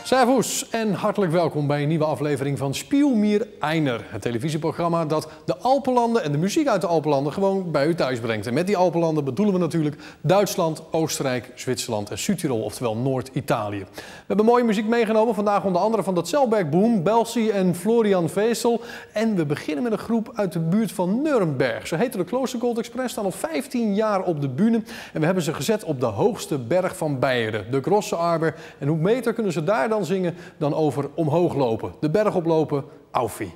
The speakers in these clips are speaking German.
Servus en hartelijk welkom bij een nieuwe aflevering van Spiel mir einer. Het televisieprogramma dat de Alpenlanden en de muziek uit de Alpenlanden gewoon bij u thuis brengt. En met die Alpenlanden bedoelen we natuurlijk Duitsland, Oostenrijk, Zwitserland en Südtirol, oftewel Noord-Italië. We hebben mooie muziek meegenomen, vandaag onder andere van dat Zellberg Boom, Belsi en Florian Wessel. En we beginnen met een groep uit de buurt van Nuremberg. Ze heten de Klostergold Express, staan al 15 jaar op de bühne. En we hebben ze gezet op de hoogste berg van Beieren, de Grosse Arber. En hoe beter kunnen ze daar dan zingen dan over omhoog lopen. De berg oplopen, Auffi.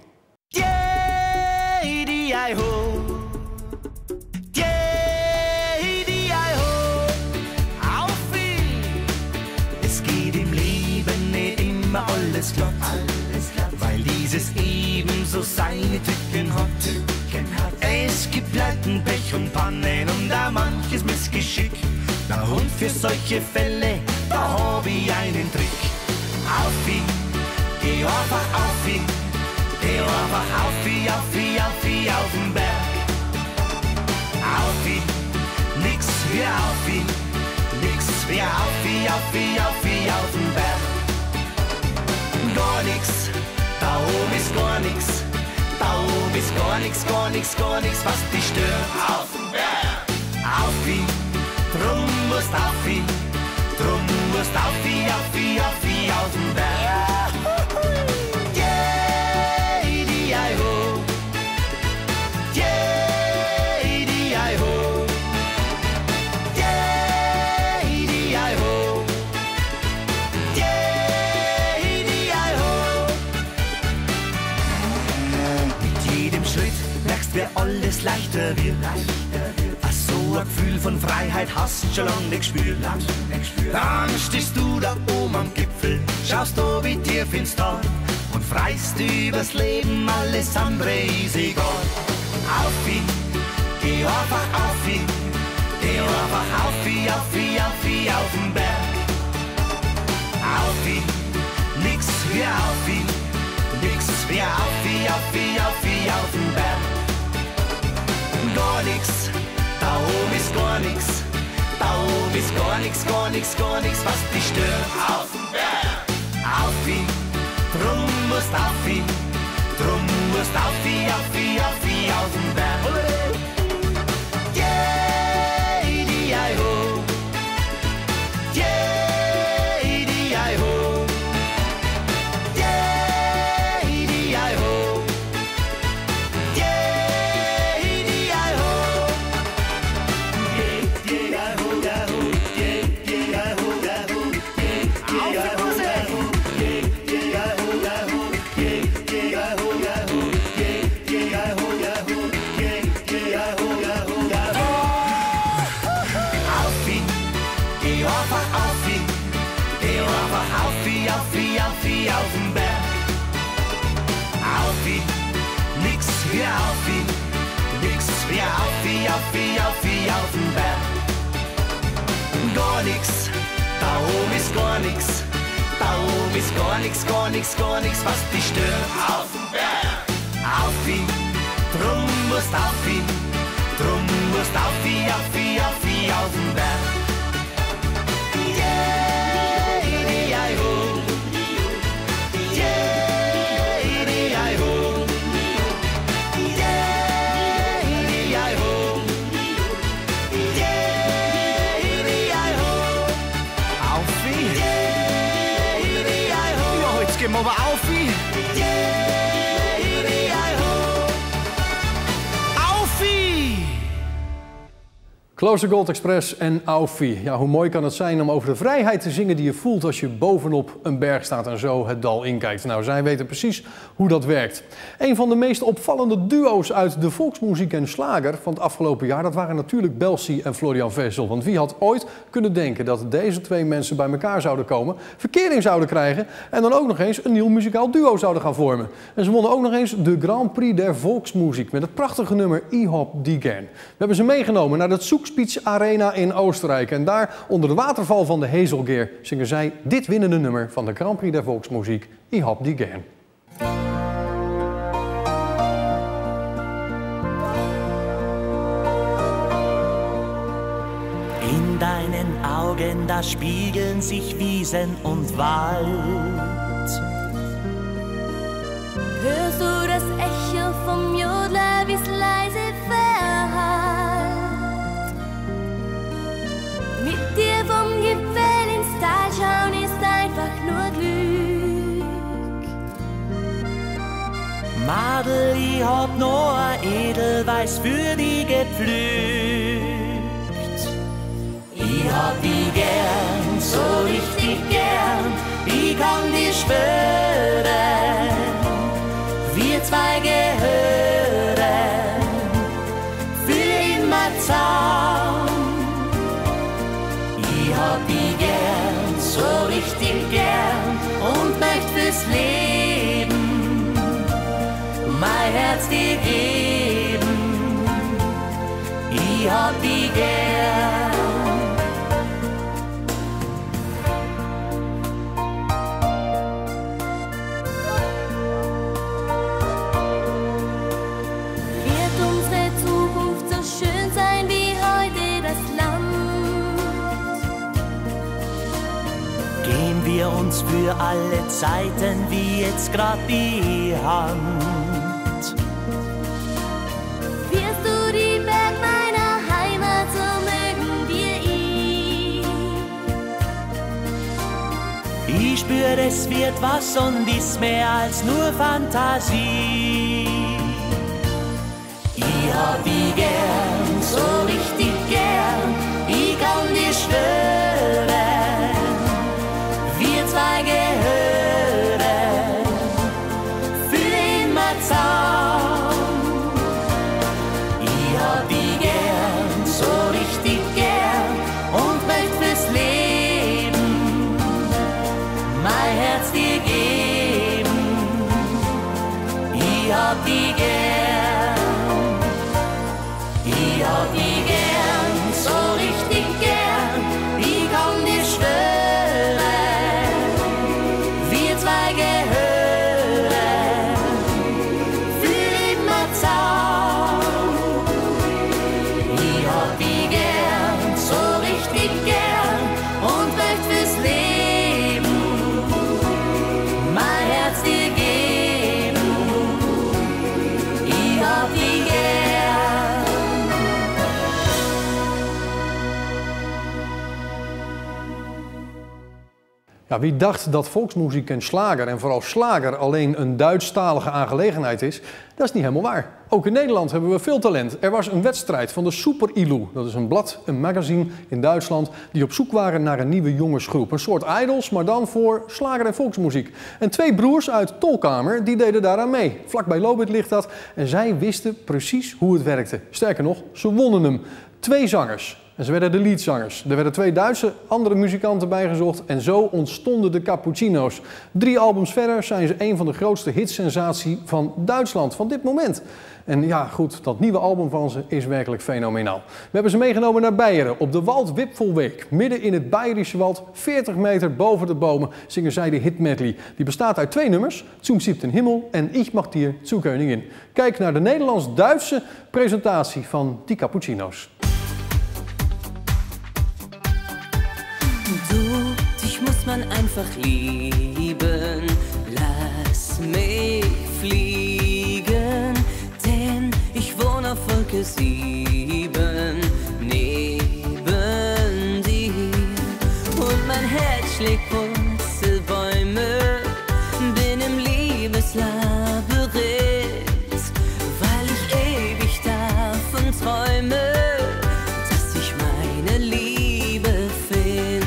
Es geht im Leben nicht immer alles glatt, weil dieses ebenso seine Tücken hat. Es gibt Pleiten, Pech und Pannen und da manches Missgeschick. Na und für solche Fälle, da hab ich einen Trick. Auffi, geh einfach auffi, geh einfach auffi, auffi, auffi, auf den Berg. Auffi, nix wie auffi, nix wie auffi, auffi, auffi, auf den Berg. Gar nix, da oben ist gar nix, da oben ist gar nix, gar nix, gar nix, was dich stört. Auf den Berg. Auffi, drum musst auffi, drum musst auffi, auffi, auffi, auf den Berg. Jedi-I-ho, Jedi-I-ho, Jedi-I-ho, Jedi-I-ho. Mit jedem Schritt merkst, wie alles leichter wird. So ein Gefühl von Freiheit hast schon lange nicht gespürt. Dann stehst du da oben am Gipfel, schaust du wie tief ins Tal und freist übers Leben, alles andere ist egal. Auffi, geh einfach auffi, geh einfach auffi, auffi, auffi, auf den Berg. Auffi, nix wie auffi, nix wie auffi, auffi, auffi, auf den Berg. Gar nix. Da oben ist gar nix, da oben ist gar nix, gar nix, gar nix, was dich stört. Auf den Berg. Auffi, drum musst auffi, drum musst auffi, auffi, auffi, auf den Berg. Jedi-I-ho, Jedi-I-ho, Jedi-I-ho, Jedi-I-ho. Auffi, auf den Berg. Auffi, nix wie auffi, nix wie auffi, auffi, auffi, auf den Berg. Gar nix, da oben ist gar nix, da oben ist gar nix, gar nix, gar nix, was dich stört. Auf den Berg. Auffi, drum musst auffi, drum musst auffi, auffi, auffi, auf den Berg. Jedi-I-ho, Jedi-I-ho, Jedi-I-ho, Jedi-I-ho. Auffi, Jedi-I-ho. Ja, jetzt gehen wir aber auffi. Jedi-I-ho. Auffi! Klostergold Express en Auffi. Ja, hoe mooi kan het zijn om over de vrijheid te zingen die je voelt als je bovenop een berg staat en zo het dal inkijkt. Nou, zij weten precies hoe dat werkt. Een van de meest opvallende duo's uit de volksmuziek en slager van het afgelopen jaar, dat waren natuurlijk Belsi en Florian Wessel. Want wie had ooit kunnen denken dat deze twee mensen bij elkaar zouden komen, verkering zouden krijgen en dan ook nog eens een nieuw muzikaal duo zouden gaan vormen. En ze wonnen ook nog eens de Grand Prix der Volksmuziek met het prachtige nummer Ich hab die gern. We hebben ze meegenomen naar het Zugspitze Arena in Oostenrijk. En daar, onder de waterval van de Hezelgeer, zingen zij dit winnende nummer van de Grand Prix der Volksmuziek, Ich hab die gern. In deinen Augen Augen, da spiegeln sich Wiesen und Wald. Hörst du das Echo vom Jodler, wie's leise verhallt? Mit dir vom Gipfel ins Tal schauen ist einfach nur Glück. Madel, ich hab noch ein Edelweiß für die gepflückt. Ich hab die gern, so richtig gern, ich kann dir schwören, wir zwei gehören für immer zusammen. Ich hab die gern, so richtig gern und möcht fürs Leben mein Herz dir geben. Ich hab die gern. Wir uns für alle Zeiten wie jetzt grad die Hand. Wirst du die Berg meiner Heimat, so mögen wir ihn. Ich spür, es wird was und ist mehr als nur Fantasie. Ich hab die gern, so richtig gern, ich kann dir schwören, wir zwei gehören für immer zusammen. Ich hab die gern, so richtig gern und möcht fürs Leben mein Herz dir geben. Ich hab die gern, ich hab die gern, so richtig gern, ich kann dir schwören, Ja, wie dacht dat volksmuziek en slager, en vooral slager, alleen een Duitsstalige aangelegenheid is, dat is niet helemaal waar. Ook in Nederland hebben we veel talent. Er was een wedstrijd van de Super Ilu. Dat is een blad, een magazine in Duitsland, die op zoek waren naar een nieuwe jongensgroep. Een soort idols, maar dan voor slager en volksmuziek. En twee broers uit Tolkamer, die deden daaraan mee. Vlakbij Lobith ligt dat en zij wisten precies hoe het werkte. Sterker nog, ze wonnen hem. 2 zangers. En ze werden de leadzangers. Er werden 2 Duitse andere muzikanten bijgezocht en zo ontstonden de Cappuccino's. 3 albums verder zijn ze een van de grootste hitsensatie van Duitsland van dit moment. En ja, goed, dat nieuwe album van ze is werkelijk fenomenaal. We hebben ze meegenomen naar Beieren op de Waldwipfelweek. Midden in het Bayerische Wald, 40 meter boven de bomen, zingen zij de hitmedley. Die bestaat uit 2 nummers, Zum siebten Himmel en Ich mag dir zu Königin. Kijk naar de Nederlands-Duitse presentatie van die Cappuccino's. Du, dich muss man einfach lieben, lass mich fliegen, denn ich wohne auf Wolke 7 neben dir und mein Herz schlägt Purzelbäume, bin im Liebeslabyrinth, weil ich ewig davon träume, dass ich meine Liebe find.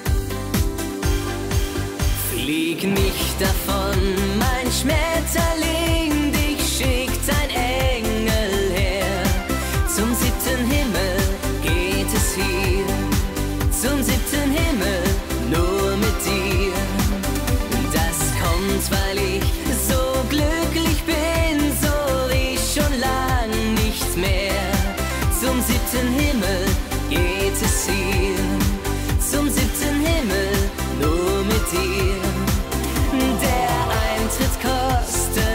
Flieg nicht davon, mein Schmetterling, dich schickt ein Engel her. Zum 7. Himmel geht es hier, zum 7. Himmel nur mit dir. Das kommt, weil ich so glücklich bin, so wie schon lang nicht mehr. Zum 7. Himmel geht es hier, zum 7. Himmel nur mit dir. Der Eintritt kostet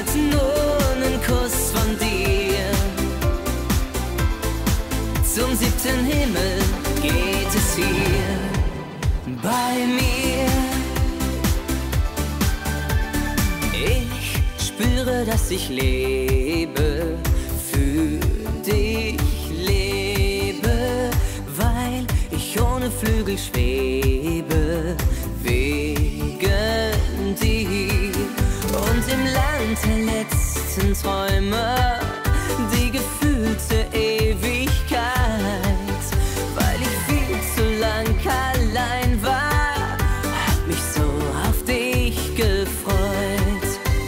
dass ich lebe, für dich lebe, weil ich ohne Flügel schwebe, wegen dir. Und im Land der letzten Träume, die gefühlte Ewigkeit, weil ich viel zu lang allein war, hab mich so auf dich gefreut.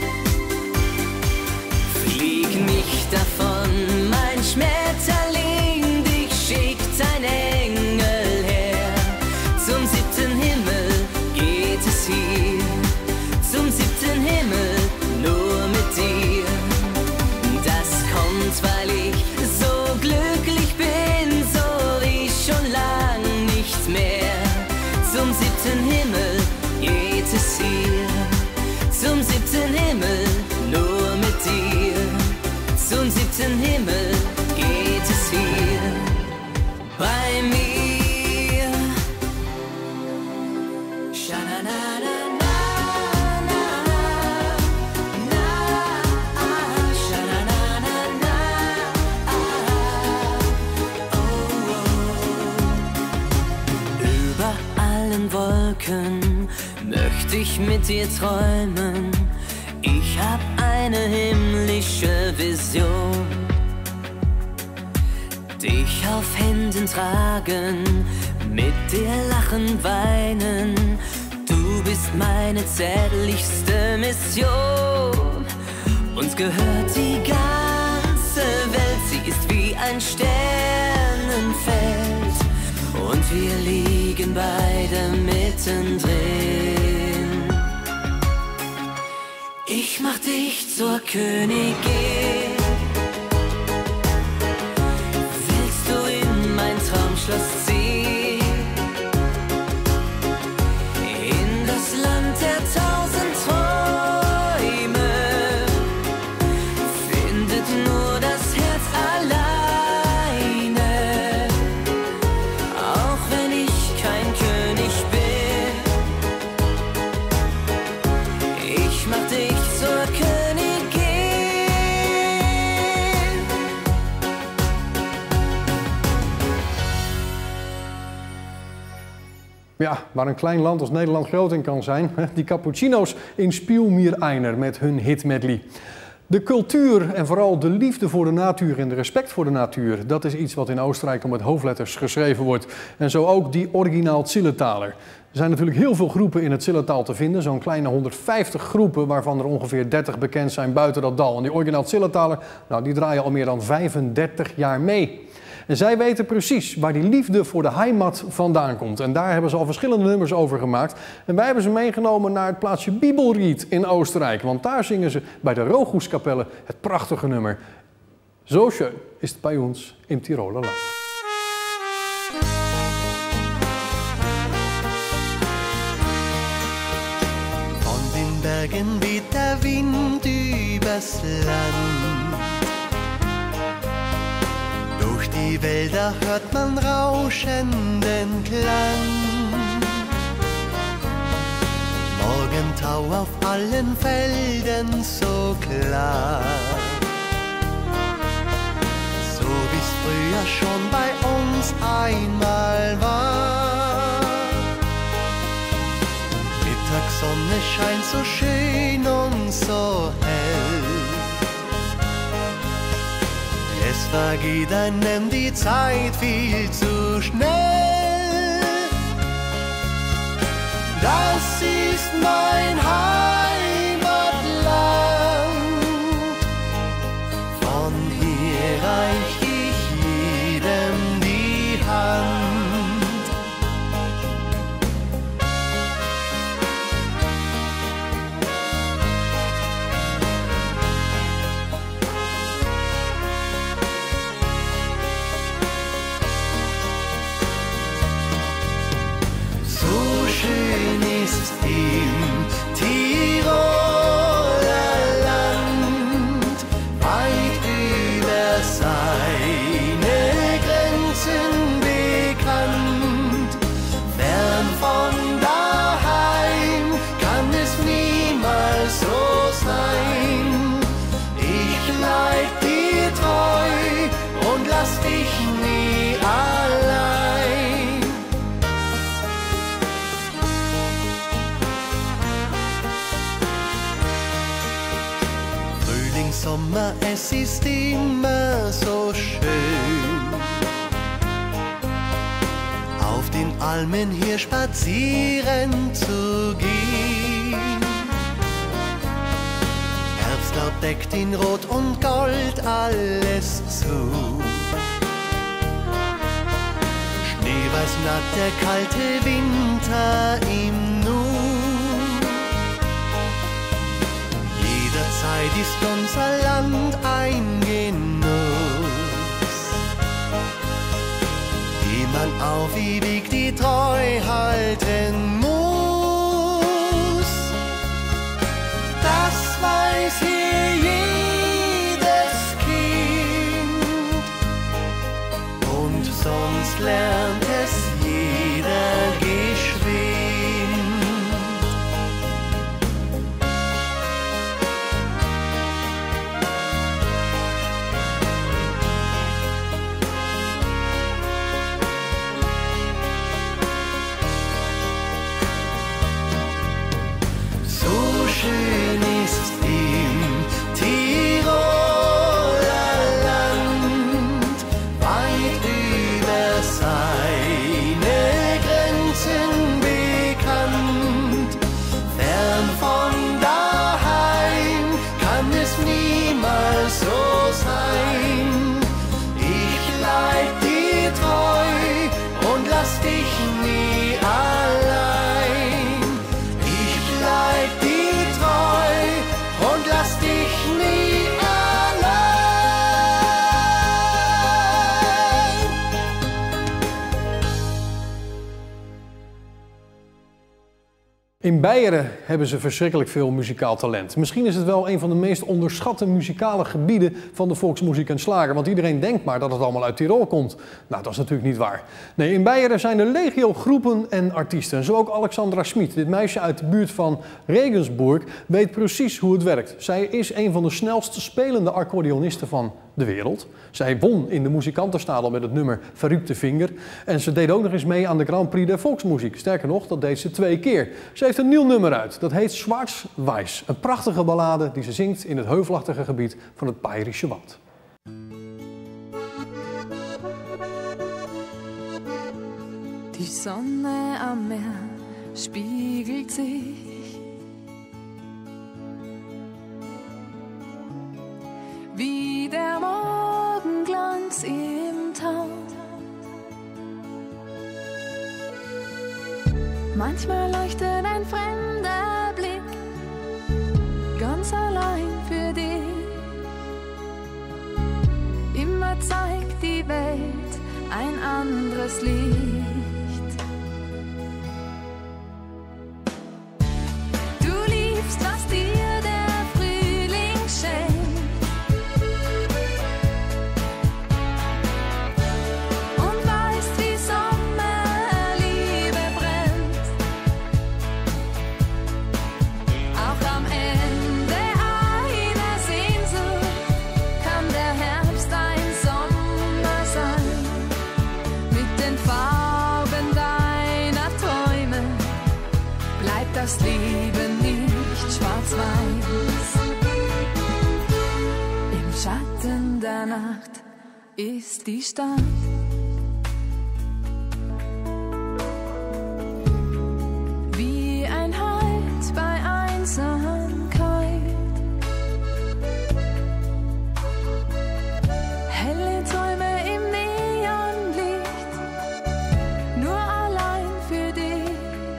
Flieg nicht davon, mein Schmetterling, dich schickt ein Engel her. Zum 7. Himmel geht es hier, zum 7. Himmel nur mit dir. Das kommt, weil ich so glücklich bin, so wie schon lang nicht mehr. Zum 7. Himmel geht es hier, zum 7. Himmel nur mit dir. Zum 7. Himmel geht es hier bei mir. Sha-na-na-na-na, na, sha-na-na-na-na, oh. Über allen Wolken möchte ich mit dir träumen. Ich hab eine himmlische Vision, dich auf Händen tragen, mit dir lachen, weinen. Du bist meine zärtlichste Mission. Uns gehört die ganze Welt, sie ist wie ein Sternenfeld. Und wir liegen beide mittendrin. Ich mach dich zur Königin. Willst du in mein Traumschloss ziehen? In das Land der 1000 Träume findet nur das Herz alleine. Auch wenn ich kein König bin, ich mach dich zur Königin. Ja, waar een klein land als Nederland groot in kan zijn, die cappuccino's in Spiel mir einer met hun hitmedley. De cultuur en vooral de liefde voor de natuur en de respect voor de natuur, dat is iets wat in Oostenrijk met hoofdletters geschreven wordt. En zo ook die originaal Zillertaler. Er zijn natuurlijk heel veel groepen in het Zillertal te vinden, zo'n kleine 150 groepen, waarvan er ongeveer 30 bekend zijn buiten dat dal. En die originaal Zillertaler, nou, die draaien al meer dan 35 jaar mee. En zij weten precies waar die liefde voor de heimat vandaan komt. En daar hebben ze al verschillende nummers over gemaakt. En wij hebben ze meegenomen naar het plaatsje Bibelried in Oostenrijk. Want daar zingen ze bij de Rochuskapelle het prachtige nummer. So schön ist bei uns im Tiroler Land. Von den Bergen weht der Wind übers Land. Durch die Wälder hört man rauschenden Klang. Morgentau auf allen Feldern so klar. So wie's früher schon bei uns einmal war. Mittagssonne scheint so schön und so hell. Es vergeht einem die Zeit viel zu schnell. Das ist mein Heimatland. Von hier reich ich jedem die Hand. So schön ist im Sommer, es ist immer so schön. Auf den Almen hier spazieren zu gehen. Herbstlaub deckt in Rot und Gold alles zu. Schneeweiß naht der kalte Winter im Nu. Jederzeit ist unser Land ein Genuss, dem man auf ewig die Treu halten muss. Das weiß hier jedes Kind und sonst lernt es jeder geschwind. Schön ist im Tiroler Land, weit über seine Grenzen bekannt. Fern von daheim kann es niemals so sein. Ich bleib dir treu und lass dich nie allein. Ich bleib dir treu und lass dich nie allein. In Beieren hebben ze verschrikkelijk veel muzikaal talent. Misschien is het wel een van de meest onderschatte muzikale gebieden van de volksmuziek en slager. Want iedereen denkt maar dat het allemaal uit Tirol komt. Nou, dat is natuurlijk niet waar. Nee, in Beieren zijn er legio groepen en artiesten. Zo ook Alexandra Schmid. Dit meisje uit de buurt van Regensburg weet precies hoe het werkt. Zij is een van de snelst spelende accordeonisten van de wereld. Zij won in de muzikantenstadel met het nummer Verrückte Vinger. En ze deed ook nog eens mee aan de Grand Prix der Volksmuziek. Sterker nog, dat deed ze 2 keer. Ze heeft een nieuw nummer uit. Dat heet Schwarz-Weiß. Een prachtige ballade die ze zingt in het heuvelachtige gebied van het Bayerische Wald. Die Sonne am Meer spiegelt sich. Wie der Morgenglanz im Tau. Manchmal leuchtet ein fremder Blick, ganz allein für dich. Immer zeigt die Welt ein anderes Licht. Du liebst, was dir der Frühling schenkt. Und weißt, wie Sommerliebe brennt. Auch am Ende einer Sehnsucht kann der Herbst ein Sommer sein. Mit den Farben deiner Träume bleibt das Leben nicht schwarz-weiß. Im Schatten der Nacht ist die Stadt. Wie ein Halt bei Einsamkeit. Helle Träume im Neonlicht, nur allein für dich.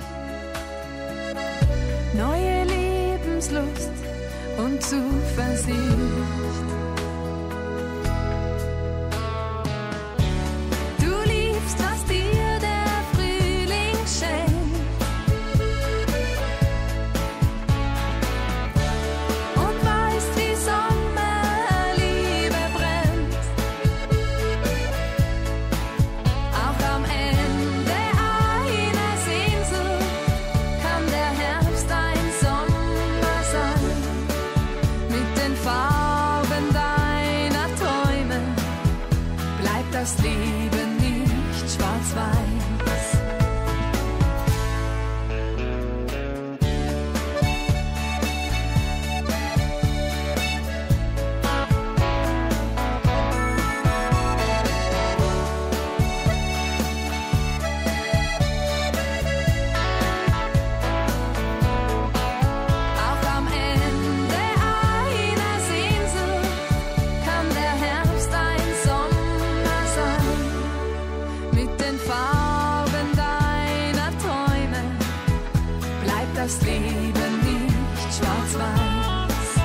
Neue Lebenslust und Zuversicht. Du liebst, was dir der Frühling schenkt. Und weißt, wie Sommerliebe brennt. Auch am Ende einer Sehnsucht kann der Herbst ein Sommer sein. Mit den Farben deiner Träume bleibt das Leben nicht schwarz-weiß. schwarz-weiß.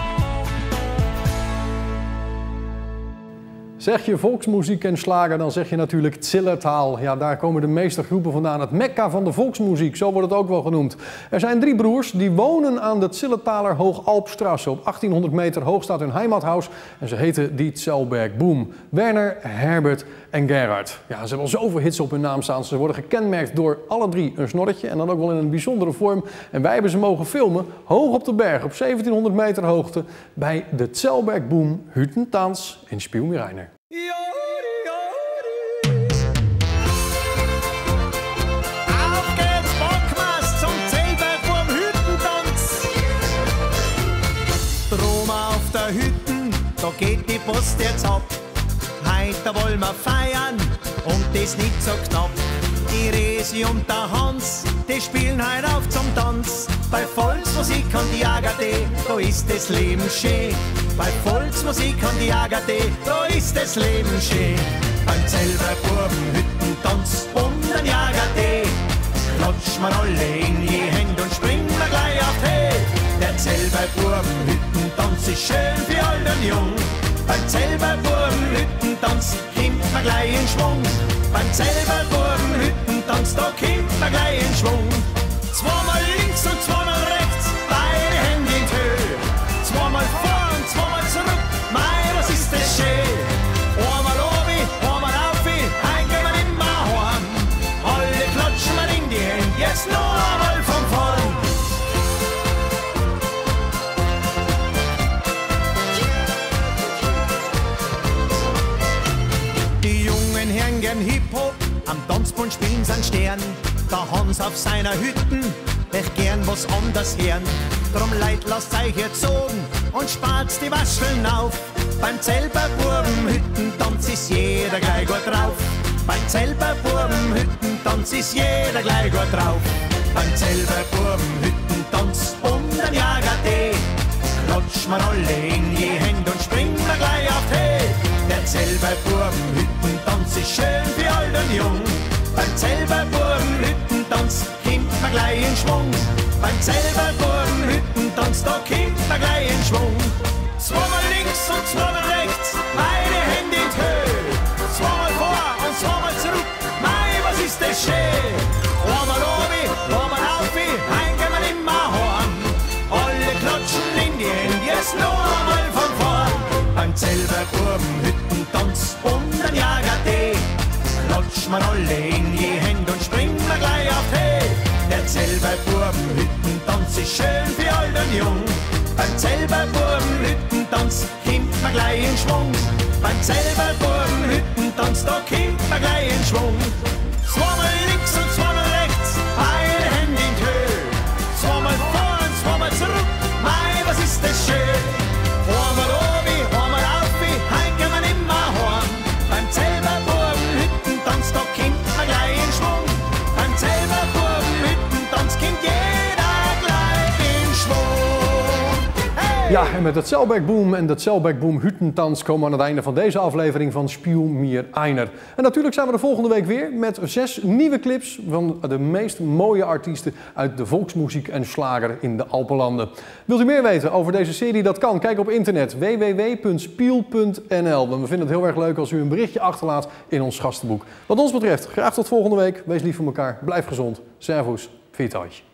Zeg je volksmuziek en slager, dan zeg je natuurlijk Zillertal. Ja, daar komen de meeste groepen vandaan. Het Mekka van de volksmuziek, zo wordt het ook wel genoemd. Er zijn 3 broers die wonen aan de Zillertaler Hoogalpstrasse. Op 1800 meter hoog staat hun heimathuis en ze heten die Zellberg Boom. Werner, Herbert en Gerhard. Ja, ze hebben al zoveel hits op hun naam staan. Ze worden gekenmerkt door alle 3 een snorretje en dan ook wel in een bijzondere vorm. En wij hebben ze mogen filmen hoog op de berg op 1700 meter hoogte bij de Zellberg Boom Hüttentans in Spielmirainer. Auf geht's, Bockmast zum Zellberg vorm Hüttentanz. Drum auf der Hütten, da geht die Post jetzt ab. Heute wollen wir feiern und das nicht so knapp. Die Resi und der Hans, die spielen heute auf zum Tanz. Bei Volksmusik und die Agade, da ist das Leben schön. Bei Volksmusik und die Agade, da ist das Leben schön. Beim Zellberg Buben Hüttentanz und ein Agade, klatschen wir alle in die Hände und springen wir gleich auf die. Der Zellberg Buben Hüttentanz ist schön für alt und jung. Beim Zellberg Buben Hüttentanz kommt man gleich in Schwung. Beim Zellberg Buben Hüttentanz, da kommt man gleich in Schwung. Zweimal links und zweimal rechts, beide Hände in die Höhe. Zweimal vor und zweimal zurück, mei, was ist das schön. Einmal obi, einmal aufi, heim gehen wir nimmer heim. Alle klatschen wir in die Hände, jetzt noch einmal von vorn. Die jungen Herren gern Hip-Hop, am Tanzbund spielen sie einen Stern. Der Hans auf seiner Hütten, echt gern was anders hören. Drum Leid, lasst euch erzogen und spart die Wascheln auf. Beim Zellberg Buben Hüttentanz ist jeder gleich gut drauf. Beim Zellberg Buben Hüttentanz ist jeder gleich gut drauf. Beim Zellberg Buben Hüttentanz und ein Jagade, klatschen wir alle in die Hände und springen wir gleich auf die. Der Zellberg Buben Hüttentanz ist schön für alt und jung. Beim Zellberg Buben Hüttentanz kommt man gleich in Schwung. Beim Zellberg Buben Hüttentanz, da kommt man gleich in Schwung. Zweimal links und zweimal rechts, beide Hände in die Höhe. Zweimal vor und zweimal zurück, mei, was ist das schön. Einmal obi, einmal aufi, heim gehen wir nimmer heim. Alle klatschen in die Hände, jetzt noch einmal von vorn. Beim Zellberg Buben Hüttentanz und ein Jagade, klatschen wir alle in die Hände und springen wir gleich auf die. Der Zellberg Buben Hüttentanz ist schön für alt und jung. Beim Zellberg Buben Hüttentanz kommt man gleich in Schwung. Beim Zellberg Buben Hüttentanz, da kommt man gleich in Schwung. Zweimal links und zweimal rechts, beide Hände in die Höhe. Zweimal vor und zweimal zurück, mei, was ist das schön. Einmal obi, einmal aufi, heim gehen wir nimmer heim. Beim Zellberg Buben Hüttentanz, da kommt man gleich in Schwung. Beim Zellberg Buben Hüttentanz kommt jeder gleich in Schwung. Hey! Ja, en met het Zellberg Boom en de Zellberg Boom Hüttentans komen we aan het einde van deze aflevering van Spielmirainer. En natuurlijk zijn we de volgende week weer met 6 nieuwe clips van de meest mooie artiesten uit de volksmuziek en slager in de Alpenlanden. Wilt u meer weten over deze serie? Dat kan. Kijk op internet www.spiel.nl. We vinden het heel erg leuk als u een berichtje achterlaat in ons gastenboek. Wat ons betreft, graag tot volgende week. Wees lief voor elkaar, blijf gezond. Servus, viert euch.